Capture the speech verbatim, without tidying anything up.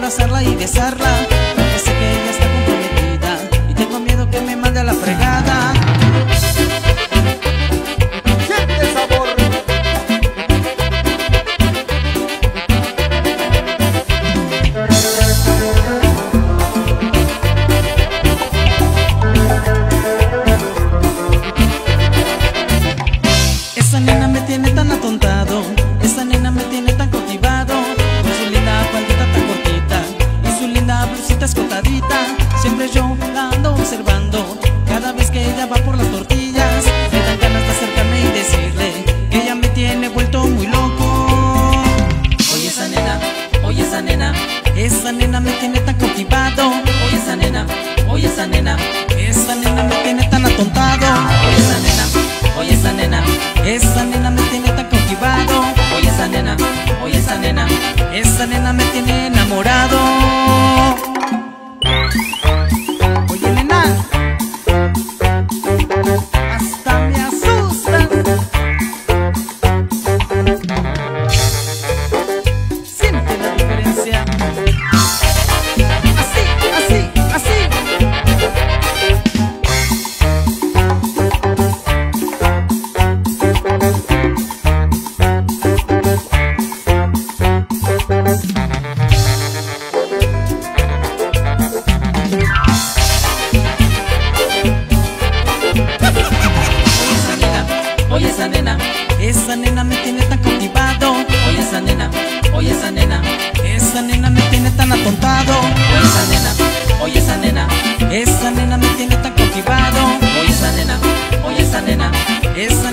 abrazarla y besarla, porque sé que ella está comprometida y tengo miedo que me mande a la fregada. Siente sabor. Esa nena me tiene tan atontado, esa nena me tiene tan cautivado, con su linda faldita tan cortita y su linda blusita escotadita. Siempre yo la ando observando, cada vez que ella va por las tortillas me dan ganas de acercarme y decirle que ella me tiene vuelto muy loco. Oye esa nena, oye esa nena, esa nena me tiene tan cautivado. Oye esa nena, oye esa nena, esa nena me tiene tan atontado. Oye esa nena, oye esa nena, esa nena me tiene tan cautivado. Oye esa nena, oye esa nena, esa nena me tiene enamorado. Oye nena, hasta me asustan. Siente la diferencia. Así, así, así. Oye esa nena, esa nena me tiene tan cautivado. Oye esa nena, oye esa nena, esa nena me tiene tan atontado. Oye esa nena, oye esa nena, esa nena me tiene tan cautivado. Oye esa nena, oye esa nena, esa